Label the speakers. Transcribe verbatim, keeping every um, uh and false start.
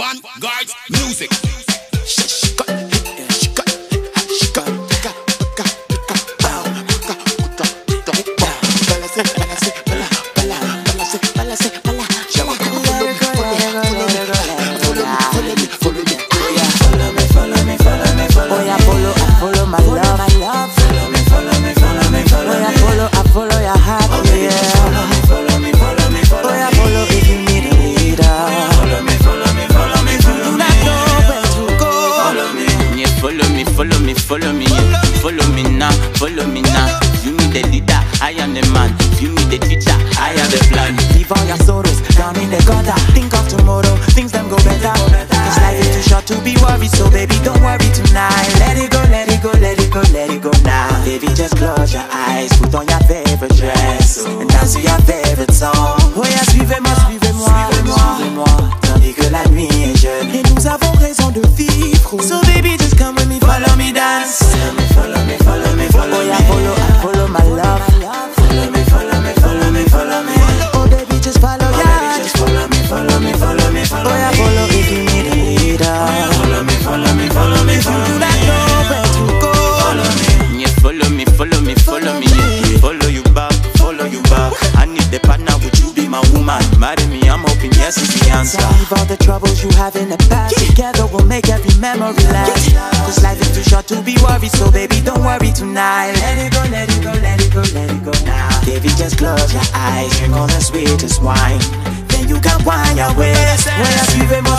Speaker 1: Vanguard Music.
Speaker 2: Follow me, follow me now, follow me now. You me the leader, I am the man. You me the teacher, I am the plan.
Speaker 3: Leave all your sorrows down in the gutter. Think of tomorrow, things them go better. Cause life is too short to be worried, so baby don't worry tonight. Let it go, let it go, let it go, let it go now. Baby just close your eyes, put on your favorite dress and dance to your favorite song. Oh yeah, suivez-moi, suivez-moi, suivez-moi, tandis que la nuit est jeune et nous avons raison de vivre. So baby just come with me, follow me dance. Follow me, follow me, follow me, follow me. Oh yeah, follow, follow my love. Follow me, follow me, follow me, follow me. Oh baby just follow, oh, yeah. Baby just follow me, follow me, follow me, follow me. Oh yeah, follow if you need a leader. Oh yeah, follow me, follow me, follow me, follow me. You do not know where to go. Follow me,
Speaker 2: yeah, follow me, follow me, follow me. Yeah. Follow you back, follow you back. I need the partner, would you be my woman? Marry me, I'm hoping yes is the answer.
Speaker 3: Leave all the troubles you have in the past. Together we'll make every memory last. Cause life is too short to be worried, so baby don't worry tonight. Let it go, let it go, let it go, let it go now. Baby just close your eyes, drink on the sweetest wine. Then you can wind your waist. Well, suivez-moi.